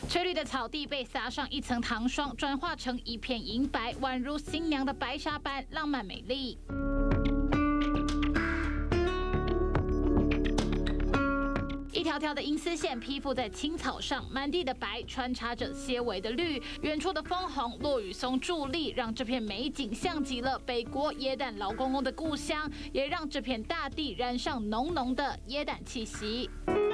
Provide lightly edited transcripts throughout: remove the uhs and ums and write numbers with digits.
翠绿的草地被撒上一层糖霜，转化成一片银白，宛如新娘的白纱般浪漫美丽。 一条条的银丝线披附在青草上，满地的白穿插着些微的绿，远处的枫红、落羽松伫立，让这片美景像极了北国耶诞老公公的故乡，也让这片大地染上浓浓的耶诞气息。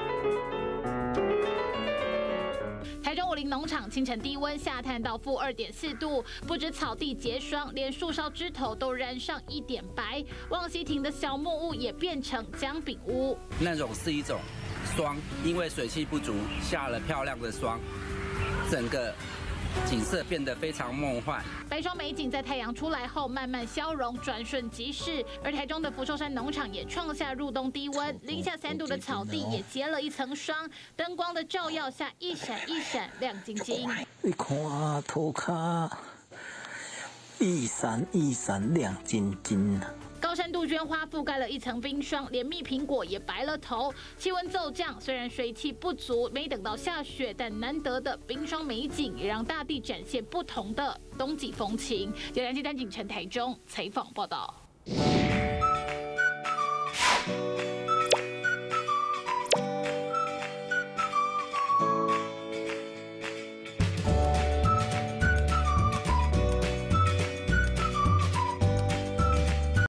台中武林农场清晨低温下探到-2.4度，不止草地结霜，连树梢枝头都染上一点白。望溪亭的小木屋也变成姜饼屋。 那种是一种霜，因为水汽不足，下了漂亮的霜，整个景色变得非常梦幻。 白霜美景在太阳出来后慢慢消融，转瞬即逝。而台中的福寿山农场也创下入冬低温，零下3度的草地也结了一层霜，灯光的照耀下一闪一闪亮晶晶。 你看啊，涂骹一闪一闪亮晶晶。 高山杜鹃花覆盖了一层冰霜，连蜜苹果也白了头。气温骤降，虽然水汽不足，没等到下雪，但难得的冰霜美景也让大地展现不同的冬季风情。由南极丹景城台中采访报道。